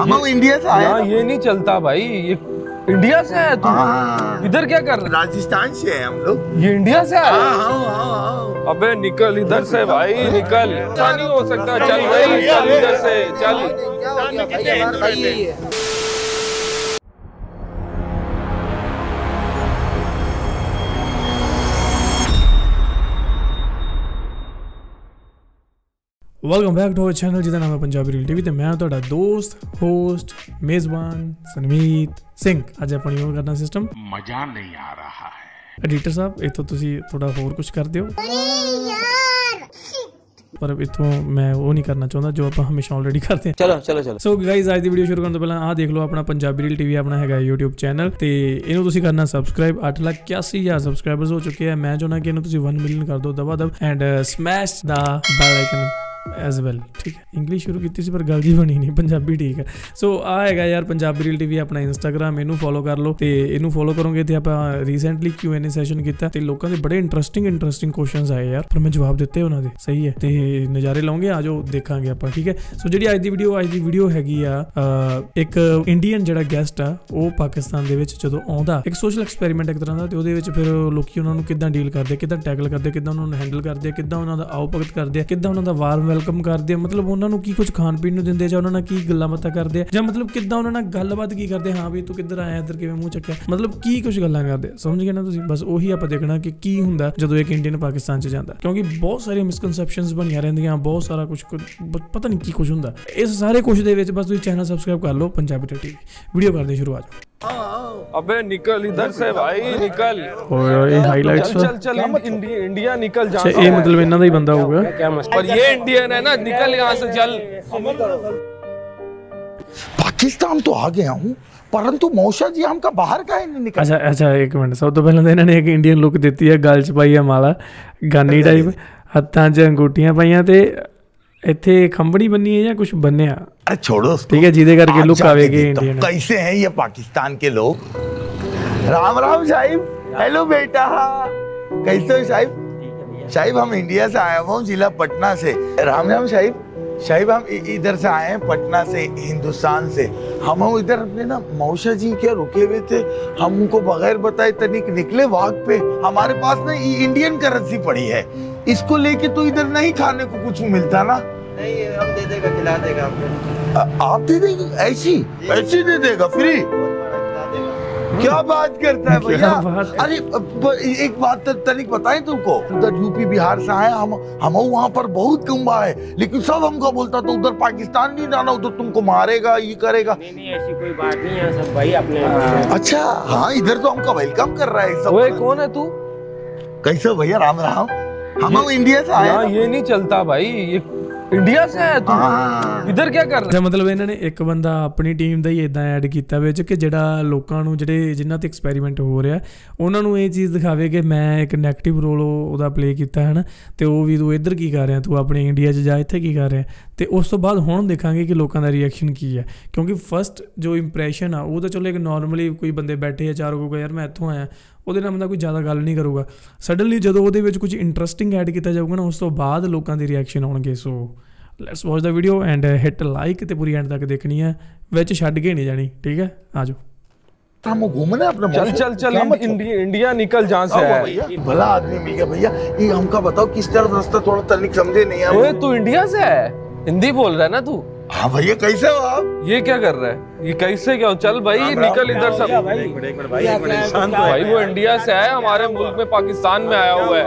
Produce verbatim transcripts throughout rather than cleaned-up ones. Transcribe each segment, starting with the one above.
हम इंडिया से आए हैं। ये नहीं चलता भाई, ये इंडिया से है तू? इधर क्या कर रहा है? राजस्थान से है हम लोग। ये इंडिया से आया? हाँ हाँ हाँ। अबे निकल इधर से भाई, निकल। ऐसा नहीं हो सकता। चल भाई, चल इधर से, चल। Welcome back to our channel जिसका नाम है पंजाबी रील टीवी। तो मैं ਤੁਹਾਡਾ दोस्त होस्ट मेजबान सनमीत ਸਿੰਘ। ਅੱਜ ਆਪਾਂ ਯੂਜ਼ ਕਰਨਾ ਸਿਸਟਮ मजा नहीं आ रहा है। एडिटर साहब इथों ਤੁਸੀਂ थोड़ा होर कुछ कर ਦਿਓ पर इथों मैं वो नहीं करना चाहता जो आप हमेशा ऑलरेडी करते हैं। चलो चलो चलो सो गाइज आज की वीडियो शुरू करने तो पहले आ देख लो अपना पंजाबी रील टीवी अपना है यूट्यूब चैनल ਤੇ ਇਹਨੂੰ ਤੁਸੀਂ ਕਰਨਾ ਸਬਸਕ੍ਰਾਈਬ। ਅੱਠ ਲੱਖ ਇक्यासी हज़ार ਸਬਸਕ੍ਰਾਈਬਰਸ ਹੋ ਚੁੱਕੇ ਆ। ਮੈਂ ਚਾਹੁੰਦਾ ਕਿ ਇਹਨੂੰ ਤੁਸੀਂ वन मिलियन कर दो दबा दब and smash the bell icon as well. ठीक है इंग्लिश शुरू की सी पर गल जी बनी नहीं, पंजाबी ठीक है। सो आ है यार पंजाबी रील टीवी अपना इंस्टाग्राम, इनू फॉलो कर लो। तो इनू फॉलो करोगे तो आप recently Q N A session किया तो लोगों के बड़े इंटरेस्टिंग इंटरेस्टिंग क्वेश्चंस आए यार, पर मैं जवाब दिते उन्होंने सही है। तो नज़ारे लाओगे आ जाओ देखांगे आप। ठीक है सो जी अज की वीडियो अज की वीडियो हैगी आ एक इंडियन जो गैसट आ वो पाकिस्तान के जो आता एक सोशल एक्सपेरीमेंट एक तरह का, तो वो फिर लोग उन्होंने किद्दां डील करते, किद्दां टैकल करते, किद्दां उन्होंने हैंडल करते, किद्दां उन्होंने आओ भगत करते, किद्दां उन्होंने वार्म वेलकम करते, मतलब उन्होंने की कुछ खाण पीण नूं दिंदे, जां उन्होंने की गल्लां बातां करदे, जां मतलब किद्दां उन्होंने गलबात की करते। हाँ भी तू किधर आया, इधर किवें मूँह चक्या, मतलब की कुछ गल्लां करदे। समझ गए ना तुसीं? बस उही आपां देखना कि की हुंदा जदों एक इंडियन पाकिस्तान च जांदा, क्योंकि बहुत सारी मिसकनसैप्शनस बनियां रहिंदियां, बहुत सारा कुछ पता नहीं की कुछ हुंदा। इस सारे कुछ दे विच बस तुसीं चैनल सबसक्राइब कर लो पंजाबी टीवी। वीडियो करदे शुरू आ जाओ। अबे निकल इधर से भाई, निकल। ओए हाइलाइट्स चल चल इंडिया इंडिया निकल जा। अच्छा ये मतलब इन्हां दा ही बंदा होगा पर ये इंडियन है ना, निकल यहाँ से चल। पाकिस्तान तो आ गया हूँ परंतु मौसा जी हमका बाहर का ही नहीं निकल। अच्छा अच्छा एक मिनट, सब तो पहले तो इन्होंने एक इंडियन लुक दी है, गल च पाई है माला गानी टाइप, हत्थां च अंगूठियां पाइयां ते इत्थे खंबड़ी बनी है या कुछ बनिया। अरे छोड़ो ठीक है जिदे करके लुक आवेगी इंडियन। कैसे हैं ये पाकिस्तान के लोग? राम राम साहिब। हेलो बेटा, कैसे हो साहिब? साहिब हम इंडिया से आया हूँ, जिला पटना से। राम राम साहिब। साहिब हम इधर से आए हैं पटना से, हिंदुस्तान से। हम इधर अपने ना मौसा जी के रुके हुए थे, हम उनको बगैर बताए तनिक निकले वॉक पे। हमारे पास ना इंडियन करेंसी पड़ी है, इसको लेके तो इधर नहीं खाने को कुछ मिलता ना। नहीं हम दे देगा, खिला देगा आपको। आप दे देंगे? ऐसी ऐसी दे देगा फ्री? क्या बात करता है भैया। अरे एक बात तनिक बताएं तुमको, उधर यूपी बिहार से आए हम, हम वहाँ पर बहुत कम आए, लेकिन सब हमको बोलता था उधर पाकिस्तान नहीं जाना, उधर तुमको मारेगा, ये करेगा। नहीं नहीं ऐसी कोई बात नहीं है, सब भाई अपने। अच्छा हाँ इधर तो हमका वेलकम कर रहा है सब। ओए कौन है तू? कैसे भैया? राम राम। हम इंडिया से आए। ये नहीं चलता भाई, ये इंडिया से है तू? इधर क्या कर रहा है? मतलब इन्होंने एक बंदा अपनी टीम का ही इदा ऐड किया विच कि जिहड़ा लोकां नूं जिहड़े जिन्हां ते एक्सपैरीमेंट हो रहा उन्हां नूं ये चीज़ दिखावे कि मैं एक नैगेटिव रोल उहदा प्ले किया है ना, तो वो भी तू इधर की कर रहा, तू अपने इंडिया च जा इत्थे की कर रहा। तो उस तो बाद हुण देखांगे कि लोगों का रिएक्शन की है, क्योंकि फस्ट जो इंप्रैशन आ वो तो चलो एक नॉर्मली कोई बंदे बैठे है चार को यार मैं इत्थों आया, ਉਹਦੇ ਨਾਲ ਬੰਦਾ ਕੋਈ ਜ਼ਿਆਦਾ ਗੱਲ ਨਹੀਂ ਕਰੂਗਾ। ਸਡਨਲੀ ਜਦੋਂ ਉਹਦੇ ਵਿੱਚ ਕੁਝ ਇੰਟਰਸਟਿੰਗ ਐਡ ਕੀਤਾ ਜਾਊਗਾ ਨਾ, ਉਸ ਤੋਂ ਬਾਅਦ ਲੋਕਾਂ ਦੇ ਰਿਐਕਸ਼ਨ ਆਉਣਗੇ। So let's watch the video and hit like ਤੇ ਪੂਰੀ ਐਂਡ तक देखनी है, ਵਿੱਚ ਛੱਡ के नहीं जानी। ठीक है आ जाओ। हम घूमने अपने। चल चल चल इंडिया इंडिया निकल जहाँ से है। भला आदमी मिल गया भैया। ये हमका बताओ किस तरफ रास्ता, थोड़ा तनिक समझे नहीं है। ओए तू इंडिया से है, हिंदी बोल रहा है ना तू? हाँ भैया कैसे हो आप? ये क्या कर रहा है? ये कैसे क्या? चल भाई निकल इधर सब। भाई वो इंडिया से है, हमारे मुल्क में पाकिस्तान में आया हुआ है।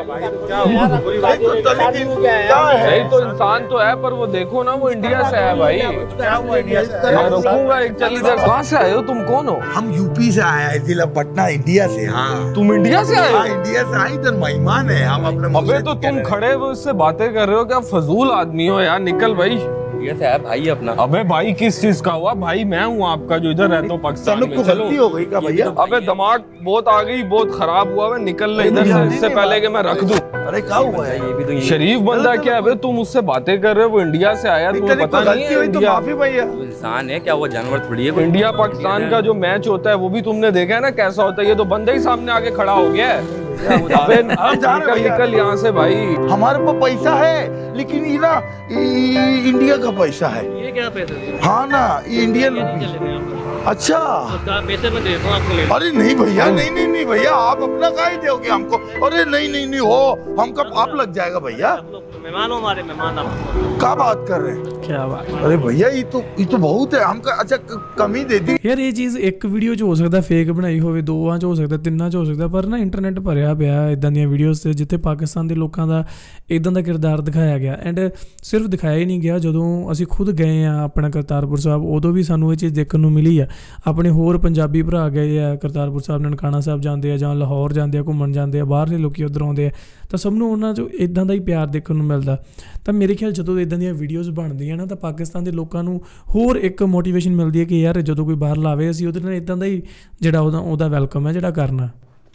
नहीं तो इंसान तो है, पर वो देखो ना वो इंडिया से है भाई। मैं रुकूंगा एक। चल इधर। कहाँ से आए हो तुम? कौन हो? हम यूपी से आए हैं, जिला पटना, इंडिया से। हाँ तुम इंडिया से आए हो? इंडिया से आए, इधर मेहमान है हम अपने। अबे तो तुम खड़े हुए उससे बातें कर रहे हो, क्या फजूल आदमी हो यार। निकल भाई। ये से है भाई अपना। अबे भाई किस चीज का हुआ? भाई मैं हूँ आपका जो इधर रहता हूँ पाकिस्तान में। चलो हो गई का भैया? अबे दिमाग बहुत आ गई, बहुत खराब हुआ है। निकल ले इधर से, इससे पहले कि मैं रख दूं। अरे क्या हुआ है? ये भी तो शरीफ बंदा क्या है? तुम उससे बातें कर रहे हो, वो इंडिया से आया, तुम्हें पता नहीं है? तो माफी भैया, इंसान है क्या, वो जानवर थोड़ी है। इंडिया पाकिस्तान का जो मैच होता है वो भी तुमने देखा है ना कैसा होता है। ये तो बंदा ही सामने आके खड़ा हो गया है। अबे निकल निकल यहाँ से भाई। हमारे पास पैसा है लेकिन ये ना ये इंडिया का पैसा है। ये क्या पैसा? हाँ ना, ये इंडियन। अच्छा पैसे में देता हूँ आपको। अरे नहीं भैया, नहीं नहीं नहीं भैया, आप अपना काहे दोगे हमको? अरे नहीं नहीं नहीं हो, हमका आप लग जाएगा भैया। मेहमान हो हमारे, मेहमान आप। क्या बात कर रहे हैं? क्या बात। अरे भैया ये तो ये तो बहुत है हमका। अच्छा कमी दे दी ਯਾਰ ਇਹ ਚੀਜ਼ ਇੱਕ ਵੀਡੀਓ 'ਚ ਹੋ ਸਕਦਾ ਫੇਕ ਬਣਾਈ ਹੋਵੇ, ਦੋਵਾਂ 'ਚ ਹੋ ਸਕਦਾ, ਤਿੰਨਾਂ 'ਚ ਹੋ ਸਕਦਾ, ਪਰ ਨਾ ਇੰਟਰਨੈਟ ਭਰਿਆ ਪਿਆ ਇਦਾਂ ਦੀਆਂ ਵੀਡੀਓਜ਼ 'ਤੇ ਜਿੱਥੇ ਪਾਕਿਸਤਾਨ ਦੇ ਲੋਕਾਂ ਦਾ ਇਦਾਂ ਦਾ ਕਿਰਦਾਰ ਦਿਖਾਇਆ ਗਿਆ। ਐਂਡ ਸਿਰਫ ਦਿਖਾਇਆ ਹੀ ਨਹੀਂ ਗਿਆ, ਜਦੋਂ ਅਸੀਂ ਖੁਦ ਗਏ ਆ ਆਪਣਾ ਕਰਤਾਰਪੁਰ ਸਾਹਿਬ ਉਦੋਂ ਵੀ ਸਾਨੂੰ ਇਹ ਚੀਜ਼ ਦੇਖਣ ਨੂੰ ਮਿਲੀ ਆ। ਆਪਣੇ ਹੋਰ ਪੰਜਾਬੀ ਭਰਾ ਗਏ ਆ ਕਰਤਾਰਪੁਰ ਸਾਹਿਬ, ਨਨਕਾਣਾ ਸਾਹਿਬ ਜਾਂਦੇ ਆ ਜਾਂ ਲਾਹੌਰ ਜਾਂਦੇ ਆ, ਘੁੰਮਣ ਜਾਂਦੇ ਆ, ਬਾਹਰਲੇ ਲੋਕ ਉੱਧਰ ਆਉਂਦੇ ਆ, ਤਾਂ ਸਭ ਨੂੰ ਉਹਨਾਂ 'ਚੋਂ ਇੱਦਾਂ ਦਾ ਹੀ ਪਿਆਰ ਦੇਖਣ ਨੂੰ ਮਿਲਦਾ। ਤਾਂ ਮੇਰੇ ਖਿਆਲ ਜਦੋਂ ਇੱਦਾਂ ਦੀਆਂ ਵੀਡੀਓਜ਼ ਬਣਦੀਆਂ ਨਾ ਤਾਂ ਪਾਕਿਸਤਾਨ ਦੇ ਲੋਕਾਂ ਨੂੰ ਹੋਰ ਇੱਕ ਮੋਟੀਵੇਸ਼ਨ ਮਿਲਦੀ ਹੈ ਕਿ ਯਾਰ ਜਦੋਂ ਕੋਈ ਬਾਹਰ ਲਾਵੇ ਅਸੀਂ ਉਹਦੇ ਨਾਲ ਇੱਦਾਂ ਦਾ ਹੀ ਜਿਹੜਾ ਉਹਦਾ ਉਹਦਾ ਵੈਲਕਮ ਹੈ ਜਿਹੜਾ करना।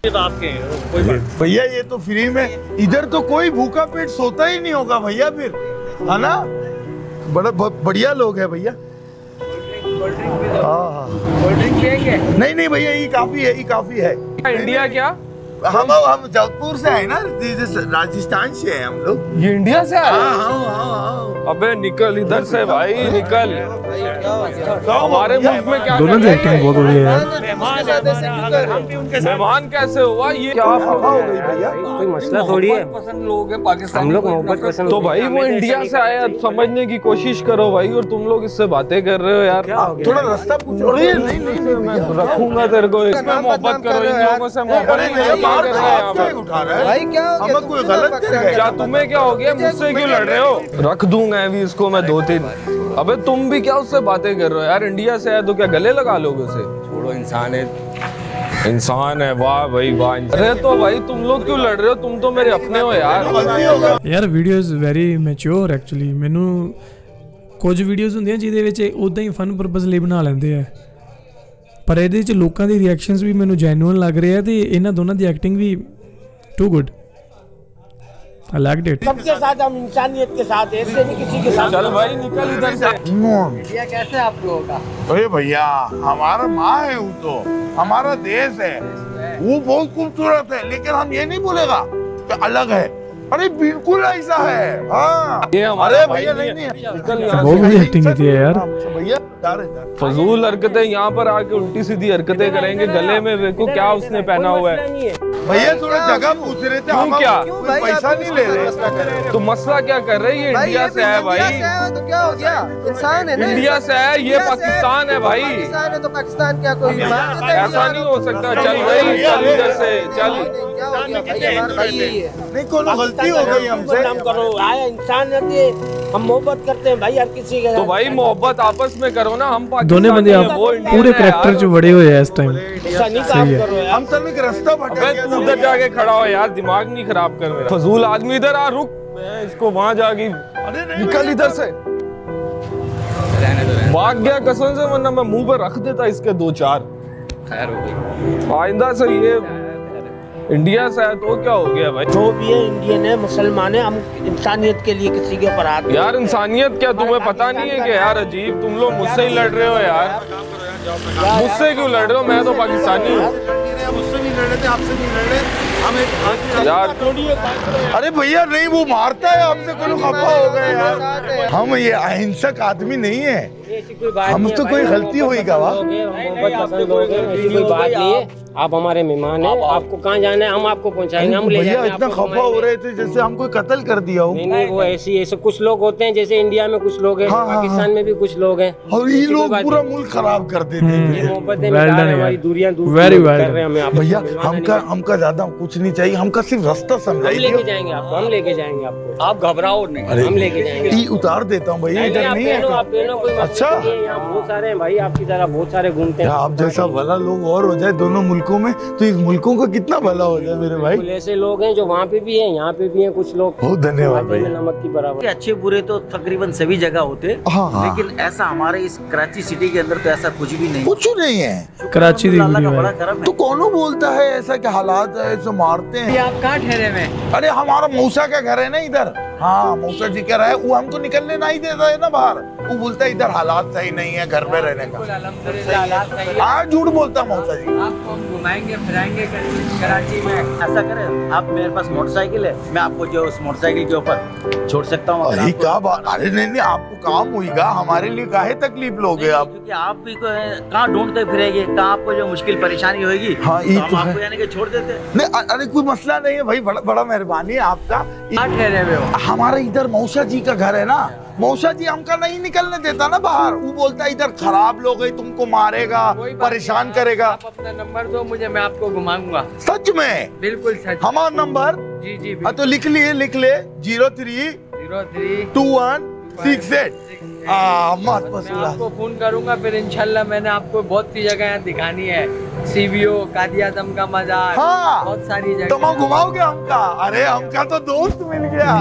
भैया ये तो फ्री में, इधर तो कोई भूखा पेट सोता ही नहीं होगा भैया, फिर है ना? बड़ा बढ़िया लोग है भैया। हाँ हाँ नहीं नहीं भैया ये काफी है, ये काफी है। इंडिया क्या? हम हम जोधपुर से है ना, राजस्थान से है हम लोग। ये इंडिया से आए? हाँ हाँ हाँ। अबे निकल इधर से भाई, निकल। हमारे मुल्क में क्या दोनों की एक्टिंग बहुत हो रही है यार। मेहमान कैसे हुआ? ये क्या हो गई भैया? कोई मसला थोड़ी है, पसंद लोग हैं पाकिस्तान, हम लोग मोहब्बत पसंद। तो भाई वो इंडिया से आए, अब समझने की कोशिश करो भाई, और तुम लोग इससे बातें कर रहे हो यार। थोड़ा रास्ता पूछो। नहीं नहीं नहीं मैं रखूंगा तेरे को, इसमें मोहब्बत करो, इन लोगों से मोहब्बत नहीं कर रहे हैं यहाँ पर। उठा रहा है भाई, क्या हमें कोई गलत कर गया? क्या तुम्हें क्या हो गया? मुझसे क्यों लड़ रहे हो? रख दूंगा अभी इसको मैं दो तीन। अबे तुम भी क्या उससे बातें कर रहे हो यार? इंडिया से है तो क्या गले लगा लोगे उसे? छोड़ो, इंसान है। इंसान है, वाह भाई वाह। अरे तो भाई तुम लोग क्यों लड़ रहे हो? तुम तो मेरे अपने हो यार। ਯਾਰ ਵੀਡੀਓਜ਼ ਵੈਰੀ ਮੈਚੁਰ ਐਕਚੁਅਲੀ। ਮੈਨੂੰ ਕੁਝ ਵੀਡੀਓਜ਼ ਹੁੰਦੀਆਂ ਜਿਹਦੇ ਵਿੱਚ ਉਦਾਂ ਹੀ ਫਨ ਪਰਪਸ ਲਈ ਬਣਾ ਲੈਂਦੇ ਆ, ਪਰ ਇਹਦੇ 'ਚ ਲੋਕਾਂ ਦੇ ਰਿਐਕਸ਼ਨਸ ਵੀ ਮੈਨੂੰ ਜੈਨੂਅਨ ਲੱਗ ਰਹੇ ਆ ਤੇ ਇਹਨਾਂ ਦੋਨਾਂ ਦੀ ਐਕਟਿੰਗ भी too good. I liked it. सबके साथ हम इंसानियत के साथ, ऐसे नहीं किसी के साथ। चल भाई निकल इधर से। इंडिया कैसे है आप लोगों का? अरे भैया हमारा माँ है, वो तो हमारा देश है, वो बहुत खूबसूरत है, लेकिन हम ये नहीं बोलेगा कि अलग है। अरे बिल्कुल ऐसा है। हाँ ये हमारा अरे भाई भैया नहीं नहीं है। नहीं निकल यहाँ बहुत से। बड़ी एक्टिंग की थी यार। भैया जा रहे जा रहे। फजूल हरकतें यहाँ पर आके उल्टी सीधी हरकतें करेंगे। गले में देखो क्या उसने पहना हुआ है। भैया थोड़ा जगह पूछ रहे थे, हम क्या? कोई पैसा नहीं ले रहे। तो मसला क्या कर रहे? ये इंडिया से है भाई, तो क्या हो गया? इंसान है ना, इंडिया से है, ये पाकिस्तान है भाई। पाकिस्तान है तो पाकिस्तान क्या कोई ऐसा नहीं हो सकता। चल भाई चल इधर से चल। क्या हो गया भाई? हमारा भाई यही है। नहीं कोई गलती हो गई हमसे। हम करो आया इंसान है, हम मोहब्बत करते हैं भाई हर किसी के। तो भाई मोहब्बत आपस में करो ना। हम दोनों बंदे पाकिस्तानी हैं, वो इंडियन पूरे है करैक्टर यार। च बड़े हुए हैं इस टाइम। ऐसा नहीं काम करो यार। हम सब एक रास्ता भटक अबे गया। तू उधर जाके खड़ा हो यार, दिमाग नहीं खराब कर मेरा। फजूल आदमी इधर आ, रुक। मैं इसको वहां जाके निकल इधर से। भाग गया कसम से, वरना मैं मुंह पर रख देता इसके दो चार। खैर हो गई। आइंदा से ये इंडिया से है तो क्या हो गया भाई? जो भी है इंडियन है, मुसलमान है, हम इंसानियत के लिए किसी के ऊपर हाथ। यार इंसानियत क्या तुम्हें पता नहीं है कि यार? अजीब तुम लोग मुझसे ही लड़ रहे हो यार। मुझसे क्यों लड़ रहे हो? मैं तो पाकिस्तानी हूँ मुझसे नहीं लड़ रहे थे, आपसे नहीं लड़ रहे हमें यार। अरे भैया नहीं, वो मारता है हमसे, कोई खफा हो गए यार। हम ये अहिंसक आदमी नहीं है, हम तो कोई गलती हुई का वा? मोहब्बत पसंद लोग हैं, ऐसी कोई बात नहीं है। आप हमारे मेहमान हैं, आपको कहाँ जाना है हम आपको पहुँचाएंगे, हम ले भैया जाएंगे इतना आपको खफा हो रहे थे जैसे हम कोई कत्ल कर दिया हो। नहीं नहीं वो ऐसी ऐसे कुछ लोग होते हैं, जैसे इंडिया में कुछ लोग हैं, हाँ, हाँ, पाकिस्तान में भी कुछ लोग हैं, और ये ऐसी कोई लोग बात पूरा नहीं। मुल्क खराब कर देते ये हैं। मोहब्बतें Well मिटा done रहे हैं, हमारी यार। दूरियां दूर Very दूर well कर रहे हैं हमें। आपस भैया में मिलवाना हमका नहीं। हमका ज्यादा कुछ नहीं चाहिए, हमका सिर्फ रास्ता हम समझाइए। लेके जाएंगे आपको, हम लेके जाएंगे आपको, आप घबराओ नहीं। अरे हम लेके जाएंगे। ई उतार देता हूँ भैया, नहीं, इधर आप नहीं पहनो, आप है। पहनो, कोई मसला अच्छा। नहीं है। यहाँ बहुत सारे हैं भाई, आपकी तरह बहुत सारे घूमते हैं। आप जैसा भला लोग और हो जाए दोनों मुल्कों में तो इस मुल्कों का कितना भला हो जाए मेरे भाई। कुछ ऐसे लोग हैं जो वहाँ पे भी हैं, यहाँ पे भी हैं कुछ लोग। बहुत धन्यवाद वाकई में भैया। नमक की बराबर। अच्छे बुरे तो तकरीबन सभी जगह होते, हाँ, हाँ। लेकिन ऐसा हमारे इस कराची सिटी के अंदर तो ऐसा कुछ भी नहीं। कुछ नहीं है। कराची दी अल्लाह का वीडियो बड़ा है। करम तो है। कौन बोलता है ऐसा कि हालात है ऐसे मारते हैं? आप कहाँ ठहरे में? अरे हमारा मौसा का घर है ना इधर। हाँ मौसा जी कह रहा है, वो हमको निकलने नहीं देता है ना बाहर। वो बोलता है इधर हालात सही नहीं है घर में रहने का। हाँ झूठ बोलता मौसा जी। आपको हम घुमाएंगे फिराएंगे कराची में। ऐसा करें, आप मेरे पास मोटरसाइकिल है, मैं आपको जो उस मोटरसाइकिल के ऊपर छोड़ सकता हूँ। अरे क्या बात, अरे नहीं नहीं आपको काम हुईगा, हमारे लिए काहे तकलीफ लोगे आप? क्योंकि आप भी कहाँ ढूंढते फिरेंगे, कहाँ आपको जो मुश्किल परेशानी होगी। हाँ तो हम आपको यानी कि छोड़ देते। नहीं अरे कोई मसला नहीं है भाई, बड़ा बड़ा मेहरबानी है आपका। ठहरे हुए हो? हमारा इधर मौसा जी का घर है ना, मौसा जी हमका नहीं निकलने देता ना बाहर। वो बोलता है इधर खराब लोग है, तुमको मारेगा, परेशान करेगा। आप अपना नंबर दो मुझे, मैं आपको घुमाऊंगा। सच में? बिल्कुल सच। हमारा नंबर? जी जी हाँ तो लिख लिए, लिख ले zero three zero three two one six eight. हाँ मत मैं आपको फोन करूंगा फिर इंशाल्लाह। मैंने आपको बहुत सी जगह दिखानी है, सीबीओ, कादी आजम का मजार, हाँ बहुत सारी जगह। तुम घुमाओगे हमका? अरे हमका तो दोस्त मिल गया।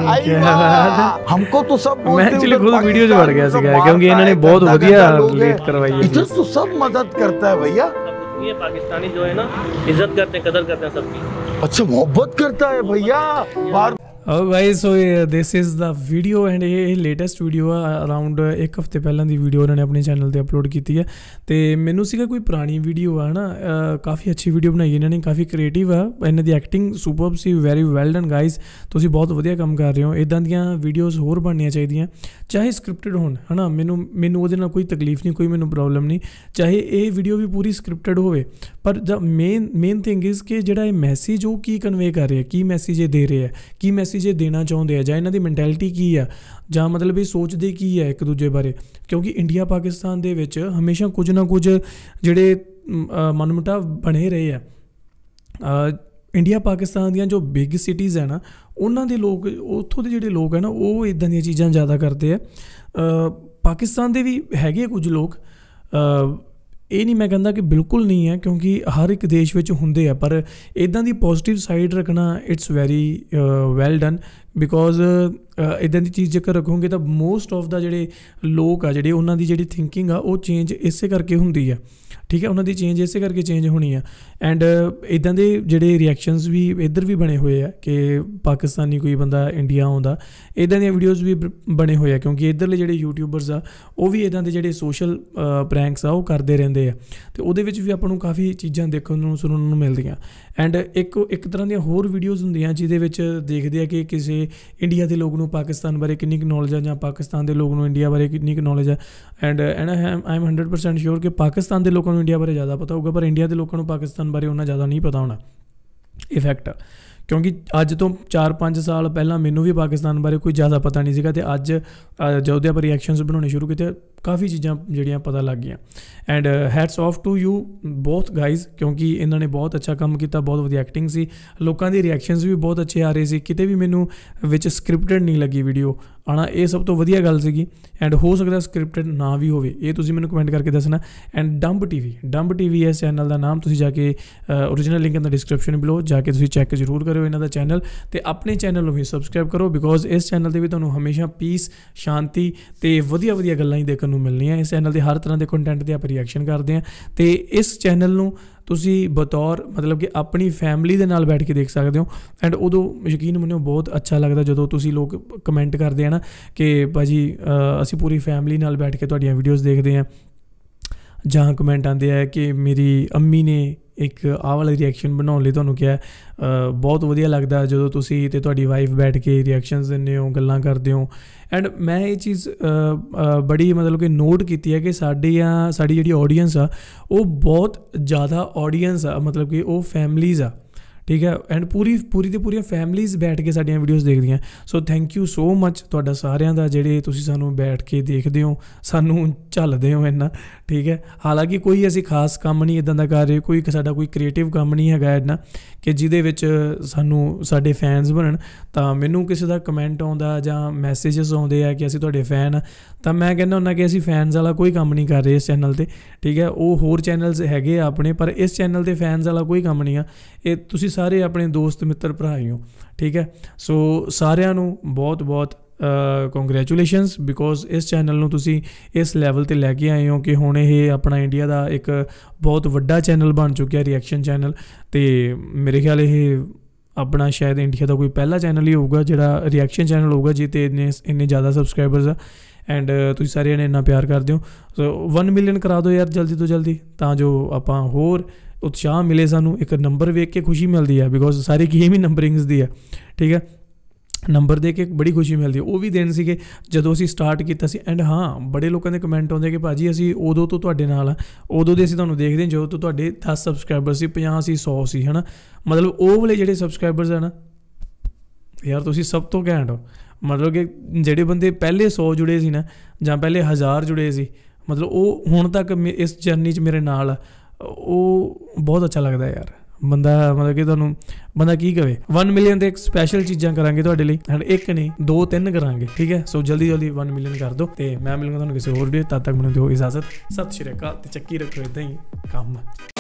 हमको तो सब मैं एक्चुअली खुद वीडियो जो बढ़ गया सीखा क्योंकि इन्होंने बहुत बढ़िया लेट करवाई है। इधर तो सब मदद करता है भैया। ये पाकिस्तानी जो है ना, इज्जत करते हैं, कदर करते हैं सबकी। अच्छा मोहब्बत करता है भैया। बार Oh guys, so this is the video and ਇਹ ਲੇਟੈਸਟ ਵੀਡੀਓ ਆ, ਅਰਾਊਂਡ ਇੱਕ ਹਫ਼ਤੇ ਪਹਿਲਾਂ ਦੀ ਵੀਡੀਓ ਉਹਨਾਂ ਨੇ ਆਪਣੇ ਚੈਨਲ ਤੇ ਅਪਲੋਡ ਕੀਤੀ ਹੈ ਤੇ ਮੈਨੂੰ ਸੀਗਾ ਕੋਈ ਪੁਰਾਣੀ ਵੀਡੀਓ ਆ ਨਾ, ਕਾਫੀ ਅੱਛੀ ਵੀਡੀਓ ਬਣਾਈ ਇਹਨਾਂ ਨੇ, ਕਾਫੀ ਕ੍ਰੀਏਟਿਵ ਆ, ਇਹਨਾਂ ਦੀ ਐਕਟਿੰਗ ਸੁਪਰਬ ਸੀ, ਵੈਰੀ ਵੈਲ ਡਨ ਗਾਈਜ਼। ਤੁਸੀਂ ਬਹੁਤ ਵਧੀਆ ਕੰਮ ਕਰ ਰਹੇ ਹੋ, ਇਦਾਂ ਦੀਆਂ ਵੀਡੀਓਜ਼ ਹੋਰ ਬਣਨੀਆਂ ਚਾਹੀਦੀਆਂ, ਚਾਹੇ ਸਕ੍ਰਿਪਟਡ ਹੋਣ ਹੈ ਨਾ। ਮੈਨੂੰ ਮੈਨੂੰ ਉਹਦੇ ਨਾਲ ਕੋਈ ਤਕਲੀਫ ਨਹੀਂ, ਕੋਈ ਮੈਨੂੰ ਪ੍ਰੋਬਲਮ ਨਹੀਂ, ਚਾਹੇ ਇਹ ਵੀਡੀਓ ਵੀ ਪੂਰੀ ਸਕ੍ਰਿਪਟਡ ਹੋਵੇ। ਪਰ the main main thing is ਕਿ ਜਿਹੜਾ ਇਹ ਮੈਸੇਜ ਉਹ ਕੀ ਕਨਵੇ ਕਰ ਰਿਹਾ, ਕੀ ਮੈਸੇਜ ਇਹ ਦੇ ਰਹੇ ਆ, ਕੀ ਮੈਸੇਜ ਇਹ ਦੇਣਾ ਚਾਹੁੰਦੇ ਆ, ਜਾਂ ਇਹਨਾਂ ਦੀ ਮੈਂਟੈਲਿਟੀ ਕੀ ਆ, ਜਾਂ ਮਤਲਬ ਇਹ ਸੋਚਦੇ ਕੀ ਹੈ ਇੱਕ ਦੂਜੇ ਬਾਰੇ। ਕਿਉਂਕਿ ਇੰਡੀਆ ਪਾਕਿਸਤਾਨ ਦੇ ਵਿੱਚ ਹਮੇਸ਼ਾ ਕੁਝ ਨਾ ਕੁਝ ਜਿਹੜੇ ਮਨਮੁਟਾਵ ਬਣੇ ਰਹੇ ਆ। ਇੰਡੀਆ ਪਾਕਿਸਤਾਨ ਦੀਆਂ ਜੋ ਬਿਗ ਸਿਟੀਜ਼ ਹੈ ਨਾ, ਉਹਨਾਂ ਦੇ ਲੋਕ, ਉੱਥੋਂ ਦੇ ਜਿਹੜੇ ਲੋਕ ਹੈ ਨਾ, ਉਹ ਇੱਦਾਂ ਦੀਆਂ ਚੀਜ਼ਾਂ ਜ਼ਿਆਦਾ ਕਰਦੇ ਆ। ਪਾਕਿਸਤਾਨ ਦੇ ਵੀ ਹੈਗੇ ਕੁਝ ਲੋਕ, ਇਹ ਨਹੀਂ ਮੈਂ ਕਹਿੰਦਾ ਕਿ ਬਿਲਕੁਲ ਨਹੀਂ ਹੈ, ਕਿਉਂਕਿ ਹਰ ਇੱਕ ਦੇਸ਼ ਵਿੱਚ ਹੁੰਦੇ ਆ, ਪਰ ਇੱਦਾਂ ਦੀ ਪੋਜ਼ੀਟਿਵ ਸਾਈਡ ਰੱਖਣਾ it's very well done. Because ਇੱਦਾਂ ਦੀ ਚੀਜ਼ ਜੇਕਰ ਰੱਖੋਗੇ ਤਾਂ ਮੋਸਟ ਆਫ ਦਾ ਜਿਹੜੇ ਲੋਕ ਆ, ਜਿਹੜੇ ਉਹਨਾਂ ਦੀ ਜਿਹੜੀ ਥਿੰਕਿੰਗ ਆ ਉਹ ਚੇਂਜ ਇਸੇ ਕਰਕੇ ਹੁੰਦੀ ਆ। ਠੀਕ ਹੈ, ਉਹਨਾਂ ਦੀ ਚੇਂਜ ਇਸੇ ਕਰਕੇ ਚੇਂਜ ਹੋਣੀ ਆ। ਐਂਡ ਇੱਦਾਂ ਦੇ ਜਿਹੜੇ ਰਿਐਕਸ਼ਨਸ ਵੀ ਇੱਧਰ ਵੀ ਬਣੇ ਹੋਏ ਆ ਕਿ ਪਾਕਿਸਤਾਨੀ ਕੋਈ ਬੰਦਾ ਇੰਡੀਆ ਆਉਂਦਾ, ਇੱਦਾਂ ਦੀਆਂ ਵੀਡੀਓਜ਼ ਵੀ ਬਣੇ ਹੋਏ ਆ, ਕਿਉਂਕਿ ਇੱਧਰਲੇ ਜਿਹੜੇ ਯੂਟਿਊਬਰਸ ਆ ਉਹ ਵੀ ਇੱਦਾਂ ਦੇ ਜਿਹੜੇ ਸੋਸ਼ਲ ਪ੍ਰੈਂਕਸ ਆ ਉਹ ਕਰਦੇ ਰਹਿੰਦੇ ਆ, ਅਤੇ ਉਹਦੇ ਵਿੱਚ ਵੀ ਆਪਾਂ ਨੂੰ ਕਾਫੀ ਚੀਜ਼ਾਂ ਦੇਖਣ ਨੂੰ ਸੁਣਨ ਨੂੰ ਮਿਲਦੀਆਂ। ਐਂਡ ਇੱਕ ਇੱਕ ਤਰ੍ਹਾਂ ਦੀਆਂ ਹੋਰ ਵੀਡੀਓਜ਼ ਹੁੰਦੀਆਂ ਜਿਹਦੇ ਵਿੱਚ ਦੇਖਦੇ ਆ ਕਿ ਕਿਸੇ ਇੰਡੀਆ ਦੇ ਲੋਕ ਨੂੰ ਪਾਕਿਸਤਾਨ ਬਾਰੇ ਕਿੰਨੀ ਕੁ ਨੌਲੇਜ ਆ, ਜਾਂ ਪਾਕਿਸਤਾਨ ਦੇ ਲੋਕ ਨੂੰ ਇੰਡੀਆ ਬਾਰੇ ਕਿੰਨੀ ਕੁ ਨੌਲੇਜ ਆ। And and I am hundred percent sure ਕਿ ਪਾਕਿਸਤਾਨ ਦੇ ਲੋਕਾਂ ਨੂੰ ਇੰਡੀਆ ਬਾਰੇ ਜ਼ਿਆਦਾ ਪਤਾ ਹੋਊਗਾ, ਪਰ ਇੰਡੀਆ ਦੇ ਲੋਕਾਂ ਨੂੰ ਪਾਕਿਸਤਾਨ ਬਾਰੇ ਉਹਨਾਂ ਜ਼ਿਆਦਾ ਨਹੀਂ ਪਤਾ ਹੋਣਾ। ਇਹ ਫੈਕਟ ਆ, ਕਿਉਂਕਿ ਅੱਜ ਤੋਂ ਚਾਰ ਪੰਜ ਸਾਲ ਪਹਿਲਾਂ ਮੈਨੂੰ ਵੀ ਪਾਕਿਸਤਾਨ ਬਾਰੇ ਕੋਈ ਜ਼ਿਆਦਾ ਪਤਾ ਨਹੀਂ ਸੀਗਾ, ਅਤੇ ਅੱਜ ਜਦੋਂ ਆਪਾਂ ਰਿਐਕਸ਼ਨਸ ਬਣਾਉਣੇ ਸ਼ੁਰੂ ਕੀਤੇ ਕਾਫੀ ਚੀਜ਼ਾਂ ਜਿਹੜੀਆਂ ਪਤਾ ਲੱਗ ਗਈਆਂ। And hats off to you both guys, ਕਿਉਂਕਿ ਇਹਨਾਂ ਨੇ ਬਹੁਤ ਅੱਛਾ ਕੰਮ ਕੀਤਾ, ਬਹੁਤ ਵਧੀਆ ਐਕਟਿੰਗ ਸੀ, ਲੋਕਾਂ ਦੀ ਰਿਐਕਸ਼ਨਸ ਵੀ ਬਹੁਤ ਅੱਛੇ ਆ ਰਹੇ ਸੀ, ਕਿਤੇ ਵੀ ਮੈਨੂੰ ਵਿੱਚ ਸਕ੍ਰਿਪਟਡ ਨਹੀਂ ਲੱਗੀ ਵੀਡੀਓ ਆਉਣਾ, ਇਹ ਸਭ ਤੋਂ ਵਧੀਆ ਗੱਲ ਸੀਗੀ। ਐਂਡ ਹੋ ਸਕਦਾ ਸਕ੍ਰਿਪਟਡ ਨਾ ਵੀ ਹੋਵੇ, ਇਹ ਤੁਸੀਂ ਮੈਨੂੰ ਕਮੈਂਟ ਕਰਕੇ ਦੱਸਣਾ। And dumb T V, dumb T V ਇਸ ਚੈਨਲ ਦਾ ਨਾਮ, ਤੁਸੀਂ ਜਾ ਕੇ original link in the description below ਜਾ ਕੇ ਤੁਸੀਂ ਚੈੱਕ ਜ਼ਰੂਰ ਕਰਿਓ ਇਹਨਾਂ ਦਾ ਚੈਨਲ, ਅਤੇ ਆਪਣੇ ਚੈਨਲ ਨੂੰ ਵੀ ਸਬਸਕ੍ਰਾਈਬ ਕਰੋ, ਬਿਕੋਜ਼ ਇਸ ਚੈਨਲ 'ਤੇ ਵੀ ਤੁਹਾਨੂੰ ਹਮੇਸ਼ਾ ਪੀਸ, ਸ਼ਾਂਤੀ ਅਤੇ ਵਧੀਆ ਵਧੀਆ ਗੱਲਾਂ ਹੀ ਦੇਖਣ ਨੂੰ ਮਿਲਣੀਆਂ। ਇਸ ਚੈਨਲ ਦੇ ਹਰ ਤਰ੍ਹਾਂ ਦੇ ਕੰਟੈਂਟ 'ਤੇ ਆਪਾਂ ਰਿਐਕਸ਼ਨ ਕਰਦੇ ਹਾਂ, ਅਤੇ ਇਸ ਚੈਨਲ ਨੂੰ ਤੁਸੀਂ ਬਤੌਰ ਮਤਲਬ ਕਿ ਆਪਣੀ ਫੈਮਿਲੀ ਦੇ ਨਾਲ ਬੈਠ ਕੇ ਦੇਖ ਸਕਦੇ ਹੋ। ਐਂਡ ਉਦੋਂ ਯਕੀਨ ਮੰਨਿਓ ਬਹੁਤ ਅੱਛਾ ਲੱਗਦਾ ਜਦੋਂ ਤੁਸੀਂ ਲੋਕ ਕਮੈਂਟ ਕਰਦੇ ਆ ਨਾ ਕਿ ਭਾਅ ਜੀ ਅਸੀਂ ਪੂਰੀ ਫੈਮਿਲੀ ਨਾਲ ਬੈਠ ਕੇ ਤੁਹਾਡੀਆਂ ਵੀਡੀਓਜ਼ ਦੇਖਦੇ ਹਾਂ, ਜਾਂ ਕਮੈਂਟ ਆਉਂਦੇ ਆ ਕਿ ਮੇਰੀ ਅੰਮੀ ਨੇ ਇੱਕ ਆਹ ਵਾਲਾ ਰਿਐਕਸ਼ਨ ਬਣਾਉਣ ਲਈ ਤੁਹਾਨੂੰ ਕਿਹਾ। ਬਹੁਤ ਵਧੀਆ ਲੱਗਦਾ ਜਦੋਂ ਤੁਸੀਂ ਅਤੇ ਤੁਹਾਡੀ ਵਾਈਫ ਬੈਠ ਕੇ ਰਿਐਕਸ਼ਨਸ ਦਿੰਦੇ ਹੋ, ਗੱਲਾਂ ਕਰਦੇ ਹੋ। ਐਂਡ ਮੈਂ ਇਹ ਚੀਜ਼ ਬੜੀ ਮਤਲਬ ਕਿ ਨੋਟ ਕੀਤੀ ਹੈ ਕਿ ਸਾਡੀਆਂ ਸਾਡੀ ਜਿਹੜੀ ਆਡੀਅנס ਆ ਉਹ ਬਹੁਤ ਜ਼ਿਆਦਾ ਆਡੀਅנס ਆ, ਮਤਲਬ ਕਿ ਉਹ ਫੈਮਲੀਜ਼ ਆ। ਠੀਕ ਹੈ, ਐਂਡ ਪੂਰੀ ਪੂਰੀ ਦੀ ਪੂਰੀਆਂ ਫੈਮਲੀਜ਼ ਬੈਠ ਕੇ ਸਾਡੀਆਂ ਵੀਡੀਓਜ਼ ਦੇਖਦੀਆਂ। ਸੋ ਥੈਂਕ ਯੂ ਸੋ ਮੱਚ ਤੁਹਾਡਾ ਸਾਰਿਆਂ ਦਾ, ਜਿਹੜੇ ਤੁਸੀਂ ਸਾਨੂੰ ਬੈਠ ਕੇ ਦੇਖਦੇ ਹੋ, ਸਾਨੂੰ ਝੱਲਦੇ ਹੋ ਇੰਨਾ। ਠੀਕ ਹੈ, ਹਾਲਾਂਕਿ ਕੋਈ ਅਸੀਂ ਖਾਸ ਕੰਮ ਨਹੀਂ ਇੱਦਾਂ ਦਾ ਕਰ ਰਹੇ, ਕੋਈ ਸਾਡਾ ਕੋਈ ਕ੍ਰੀਏਟਿਵ ਕੰਮ ਨਹੀਂ ਹੈਗਾ ਇੰਨਾ ਕਿ ਜਿਹਦੇ ਵਿੱਚ ਸਾਨੂੰ ਸਾਡੇ ਫੈਨਸ ਬਣਨ। ਤਾਂ ਮੈਨੂੰ ਕਿਸੇ ਦਾ ਕਮੈਂਟ ਆਉਂਦਾ ਜਾਂ ਮੈਸੇਜਸ ਆਉਂਦੇ ਆ ਕਿ ਅਸੀਂ ਤੁਹਾਡੇ ਫੈਨ ਆ, ਤਾਂ ਮੈਂ ਕਹਿੰਦਾ ਹੁੰਦਾ ਕਿ ਅਸੀਂ ਫੈਨਸ ਵਾਲਾ ਕੋਈ ਕੰਮ ਨਹੀਂ ਕਰ ਰਹੇ ਇਸ ਚੈਨਲ 'ਤੇ। ਠੀਕ ਹੈ, ਉਹ ਹੋਰ ਚੈਨਲਸ ਹੈਗੇ ਆ ਆਪਣੇ, ਪਰ ਇਸ ਚੈਨਲ 'ਤੇ ਫੈਨਸ ਵਾਲਾ ਕੋਈ ਕੰਮ ਨਹੀਂ ਆ। ਇਹ ਤੁਸੀਂ ਸਾਰੇ ਆਪਣੇ ਦੋਸਤ ਮਿੱਤਰ ਭਰਾ ਹੀ ਹੋ। ਠੀਕ ਹੈ, ਸੋ ਸਾਰਿਆਂ ਨੂੰ ਬਹੁਤ ਬਹੁਤ ਕੰਗਰੈਚੁਲੇਸ਼ਨਸ, ਬਿਕੋਜ਼ ਇਸ ਚੈਨਲ ਨੂੰ ਤੁਸੀਂ ਇਸ ਲੈਵਲ 'ਤੇ ਲੈ ਕੇ ਆਏ ਹੋ ਕਿ ਹੁਣ ਇਹ ਆਪਣਾ ਇੰਡੀਆ ਦਾ ਇੱਕ ਬਹੁਤ ਵੱਡਾ ਚੈਨਲ ਬਣ ਚੁੱਕਿਆ, ਰਿਐਕਸ਼ਨ ਚੈਨਲ। ਅਤੇ ਮੇਰੇ ਖਿਆਲ ਇਹ ਆਪਣਾ ਸ਼ਾਇਦ ਇੰਡੀਆ ਦਾ ਕੋਈ ਪਹਿਲਾ ਚੈਨਲ ਹੀ ਹੋਊਗਾ ਜਿਹੜਾ ਰਿਐਕਸ਼ਨ ਚੈਨਲ ਹੋਊਗਾ ਜਿਹਦੇ ਇੰਨੇ ਇੰਨੇ ਜ਼ਿਆਦਾ ਸਬਸਕ੍ਰਾਈਬਰਸ ਆ। ਐਂਡ ਤੁਸੀਂ ਸਾਰਿਆਂ ਨੇ ਇੰਨਾ ਪਿਆਰ ਕਰਦੇ ਹੋ, ਸੋ वन ਮਿਲੀਅਨ ਕਰਾ ਦਿਓ ਯਾਰ ਜਲਦੀ ਤੋਂ ਜਲਦੀ, ਤਾਂ ਜੋ ਆਪਾਂ ਹੋਰ ਉਤਸ਼ਾਹ ਮਿਲੇ ਸਾਨੂੰ। ਇੱਕ ਨੰਬਰ ਵੇਖ ਕੇ ਖੁਸ਼ੀ ਮਿਲਦੀ ਹੈ, ਬਿਕੋਜ਼ ਸਾਰੀ ਗੇਮ ਹੀ ਨੰਬਰਿੰਗਸ ਦੀ ਹੈ, ਠੀਕ ਹੈ। ਨੰਬਰ ਦੇ ਕੇ ਬੜੀ ਖੁਸ਼ੀ ਮਿਲਦੀ ਹੈ। ਉਹ ਵੀ ਦਿਨ ਸੀਗੇ ਜਦੋਂ ਅਸੀਂ ਸਟਾਰਟ ਕੀਤਾ ਸੀ। ਐਂਡ ਹਾਂ, ਬੜੇ ਲੋਕਾਂ ਦੇ ਕਮੈਂਟ ਆਉਂਦੇ ਕਿ ਭਾਜੀ ਅਸੀਂ ਉਦੋਂ ਤੋਂ ਤੁਹਾਡੇ ਨਾਲ ਆ, ਉਦੋਂ ਦੇ ਅਸੀਂ ਤੁਹਾਨੂੰ ਦੇਖਦੇ ਹਾਂ ਜਦੋਂ ਤੋਂ ਤੁਹਾਡੇ ਦਸ ਸਬਸਕ੍ਰਾਈਬਰ ਸੀ, ਪੰਜਾਹ ਸੀ, ਸੌ ਸੀ, ਹੈ ਨਾ। ਮਤਲਬ ਉਹ ਵਾਲੇ ਜਿਹੜੇ ਸਬਸਕ੍ਰਾਈਬਰਸ ਹੈ ਨਾ ਯਾਰ, ਤੁਸੀਂ ਸਭ ਤੋਂ ਘੈਂਟ ਹੋ। ਮਤਲਬ ਕਿ ਜਿਹੜੇ ਬੰਦੇ ਪਹਿਲੇ ਸੌ ਜੁੜੇ ਸੀ ਨਾ, ਜਾਂ ਪਹਿਲੇ ਹਜ਼ਾਰ ਜੁੜੇ ਸੀ, ਮਤਲਬ ਉਹ ਹੁਣ ਤੱਕ ਇਸ ਜਰਨੀ 'ਚ ਮੇਰੇ ਨਾਲ ਆ, ਉਹ ਬਹੁਤ ਅੱਛਾ ਲੱਗਦਾ ਯਾਰ। ਬੰਦਾ ਮਤਲਬ ਕਿ ਤੁਹਾਨੂੰ ਬੰਦਾ ਕੀ ਕਵੇ। वन ਮਿਲੀਅਨ ਦੇ ਇੱਕ ਸਪੈਸ਼ਲ ਚੀਜ਼ਾਂ ਕਰਾਂਗੇ ਤੁਹਾਡੇ ਲਈ, ਐਂਡ ਇੱਕ ਨਹੀਂ ਦੋ ਤਿੰਨ ਕਰਾਂਗੇ, ਠੀਕ ਹੈ। ਸੋ ਜਲਦੀ ਜਲਦੀ वन ਮਿਲੀਅਨ ਕਰ ਦਿਓ, ਤੇ ਮੈਂ ਮਿਲੂੰਗਾ ਤੁਹਾਨੂੰ ਕਿਸੇ ਹੋਰ ਵੀਡੀਓ। ਤਦ ਤੱਕ ਮੈਨੂੰ ਦਿਓ ਇਜਾਜ਼ਤ। ਸਤਿ ਸ਼੍ਰੀ ਅਕਾਲ, ਤੇ ਚੱਕੀ ਰੱਖੋ ਇੱਦਾਂ ਹੀ ਕੰਮ।